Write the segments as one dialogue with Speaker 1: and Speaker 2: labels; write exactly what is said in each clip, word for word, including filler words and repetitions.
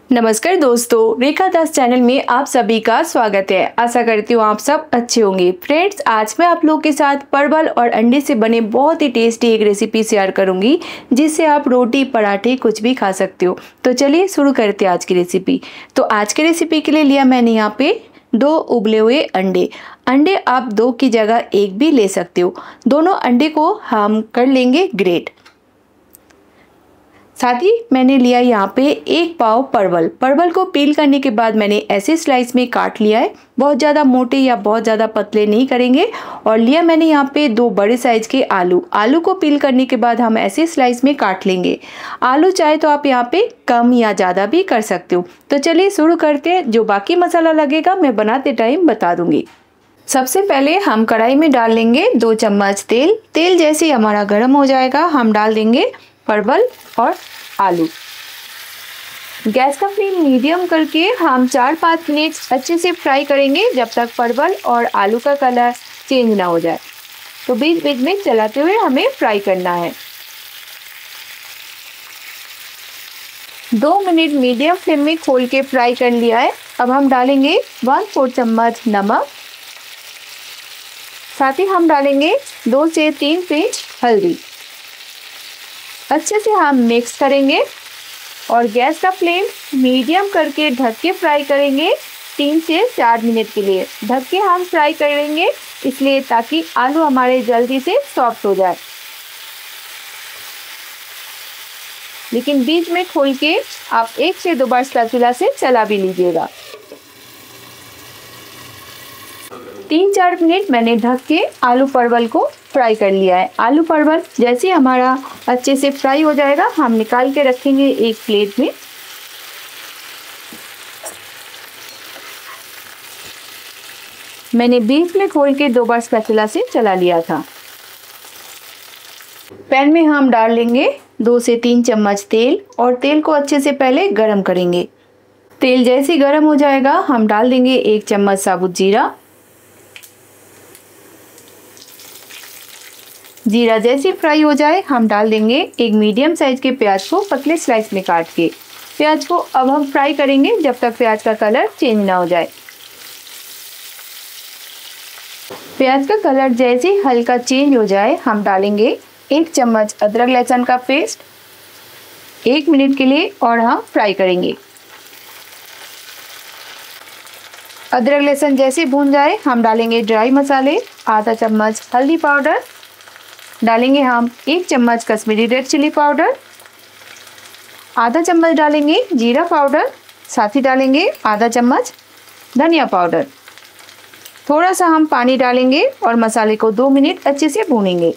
Speaker 1: नमस्कार दोस्तों, रेखा दास चैनल में आप सभी का स्वागत है। आशा करती हूँ आप सब अच्छे होंगे। फ्रेंड्स, आज मैं आप लोगों के साथ परवल और अंडे से बने बहुत ही टेस्टी एक रेसिपी शेयर करूंगी, जिससे आप रोटी पराठे कुछ भी खा सकते हो। तो चलिए शुरू करते हैं आज की रेसिपी। तो आज की रेसिपी के लिए लिया मैंने यहाँ पे दो उबले हुए अंडे। अंडे आप दो की जगह एक भी ले सकते हो। दोनों अंडे को हम कर लेंगे ग्रेट। साथ ही मैंने लिया यहाँ पे एक पाव परवल। परवल को पील करने के बाद मैंने ऐसे स्लाइस में काट लिया है। बहुत ज़्यादा मोटे या बहुत ज़्यादा पतले नहीं करेंगे। और लिया मैंने यहाँ पे दो बड़े साइज के आलू। आलू को पील करने के बाद हम ऐसे स्लाइस में काट लेंगे। आलू चाहे तो आप यहाँ पे कम या ज़्यादा भी कर सकते हो। तो चलिए शुरू करते हैं। जो बाकी मसाला लगेगा मैं बनाते टाइम बता दूंगी। सबसे पहले हम कढ़ाई में डाल लेंगे दो चम्मच तेल। तेल जैसे ही हमारा गर्म हो जाएगा हम डाल देंगे परवल और आलू। गैस का फ्लेम मीडियम करके हम चार पाँच मिनट अच्छे से फ्राई करेंगे, जब तक परवल और आलू का कलर चेंज ना हो जाए। तो बीच बीच में चलाते हुए हमें फ्राई करना है। दो मिनट मीडियम फ्लेम में खोल के फ्राई कर लिया है। अब हम डालेंगे वन फोर चम्मच नमक। साथ ही हम डालेंगे दो से तीन पिंच हल्दी। अच्छे से हम मिक्स करेंगे और गैस का फ्लेम मीडियम करके ढक के फ्राई करेंगे तीन से चार मिनट के लिए। ढक के हम फ्राई करेंगे इसलिए ताकि आलू हमारे जल्दी से सॉफ्ट हो जाए। लेकिन बीच में खोल के आप एक से दो बार स्पैचुला से चला भी लीजिएगा। तीन चार मिनट मैंने ढक के आलू परवल को फ्राई कर लिया है। आलू परवल जैसे हमारा अच्छे से फ्राई हो जाएगा हम निकाल के रखेंगे एक प्लेट में। मैंने बीच में खोल के दो बार स्पैचुला से चला लिया था। पैन में हम डाल लेंगे दो से तीन चम्मच तेल और तेल को अच्छे से पहले गरम करेंगे। तेल जैसे गरम हो जाएगा हम डाल देंगे एक चम्मच साबुत जीरा। जीरा जैसे फ्राई हो जाए हम डाल देंगे एक मीडियम साइज के प्याज को पतले स्लाइस में काट के। प्याज को अब हम फ्राई करेंगे जब तक प्याज का कलर चेंज ना हो जाए। प्याज का कलर जैसे हल्का चेंज हो जाए हम डालेंगे एक चम्मच अदरक लहसुन का पेस्ट। एक मिनट के लिए और हम फ्राई करेंगे। अदरक लहसुन जैसे भून जाए हम डालेंगे ड्राई मसाले। आधा चम्मच हल्दी पाउडर डालेंगे, हम एक चम्मच कश्मीरी रेड चिली पाउडर, आधा चम्मच डालेंगे जीरा पाउडर, साथ ही डालेंगे आधा चम्मच धनिया पाउडर। थोड़ा सा हम पानी डालेंगे और मसाले को दो मिनट अच्छे से भूनेंगे।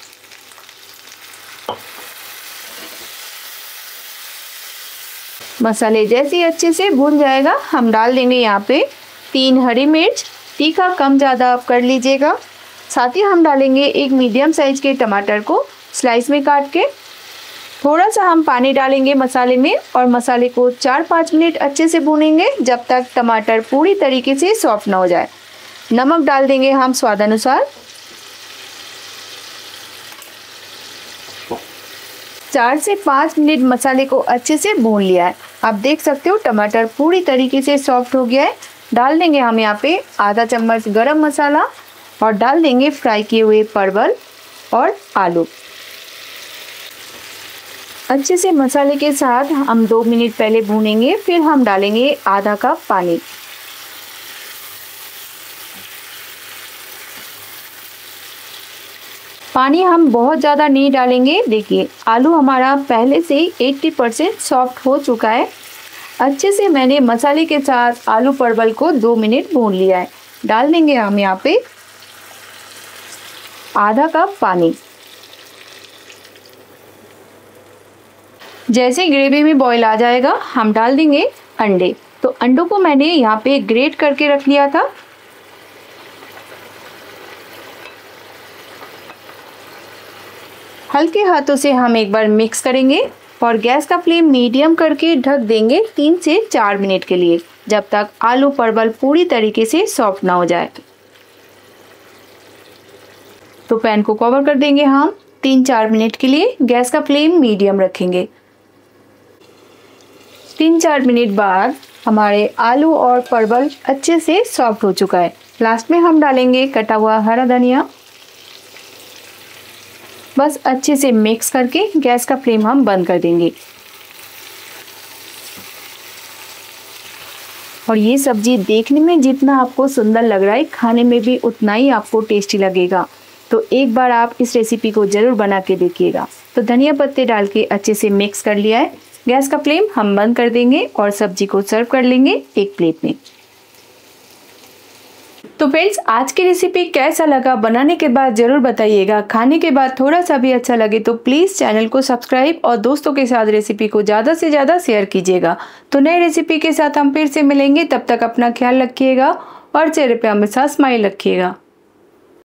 Speaker 1: मसाले जैसे ही अच्छे से भून जाएगा हम डाल देंगे यहाँ पे तीन हरी मिर्च। तीखा कम ज़्यादा आप कर लीजिएगा। साथ ही हम डालेंगे एक मीडियम साइज के टमाटर को स्लाइस में काट के। थोड़ा सा हम पानी डालेंगे मसाले में और मसाले को चार पाँच मिनट अच्छे से भूनेंगे जब तक टमाटर पूरी तरीके से सॉफ्ट ना हो जाए। नमक डाल देंगे हम स्वाद अनुसार। चार से पाँच मिनट मसाले को अच्छे से भून लिया है। आप देख सकते हो टमाटर पूरी तरीके से सॉफ्ट हो गया है। डाल देंगे हम यहाँ पे आधा चम्मच गरम मसाला और डाल देंगे फ्राई किए हुए परवल और आलू। अच्छे से मसाले के साथ हम दो मिनट पहले भूनेंगे, फिर हम डालेंगे आधा कप पानी। पानी हम बहुत ज़्यादा नहीं डालेंगे। देखिए आलू हमारा पहले से ही अस्सी परसेंट सॉफ्ट हो चुका है। अच्छे से मैंने मसाले के साथ आलू परवल को दो मिनट भून लिया है। डाल देंगे हम यहाँ पे आधा कप पानी। जैसे ग्रेवी में बॉईल आ जाएगा हम डाल देंगे अंडे। तो अंडों को मैंने यहाँ पे ग्रेट करके रख लिया था। हल्के हाथों से हम एक बार मिक्स करेंगे और गैस का फ्लेम मीडियम करके ढक देंगे तीन से चार मिनट के लिए, जब तक आलू परवल पूरी तरीके से सॉफ्ट ना हो जाए। तो पैन को कवर कर देंगे हम तीन चार मिनट के लिए। गैस का फ्लेम मीडियम रखेंगे। तीन चार मिनट बाद हमारे आलू और परवल अच्छे से सॉफ्ट हो चुका है। लास्ट में हम डालेंगे कटा हुआ हरा धनिया। बस अच्छे से मिक्स करके गैस का फ्लेम हम बंद कर देंगे। और ये सब्जी देखने में जितना आपको सुंदर लग रहा है, खाने में भी उतना ही आपको टेस्टी लगेगा। तो एक बार आप इस रेसिपी को ज़रूर बना के देखिएगा। तो धनिया पत्ते डाल के अच्छे से मिक्स कर लिया है। गैस का फ्लेम हम बंद कर देंगे और सब्जी को सर्व कर लेंगे एक प्लेट में। तो फ्रेंड्स, आज की रेसिपी कैसा लगा बनाने के बाद ज़रूर बताइएगा। खाने के बाद थोड़ा सा भी अच्छा लगे तो प्लीज़ चैनल को सब्सक्राइब और दोस्तों के साथ रेसिपी को ज़्यादा से ज़्यादा शेयर कीजिएगा। तो नई रेसिपी के साथ हम फिर से मिलेंगे। तब तक अपना ख्याल रखिएगा और चेहरे पे हमेशा स्माइल रखिएगा।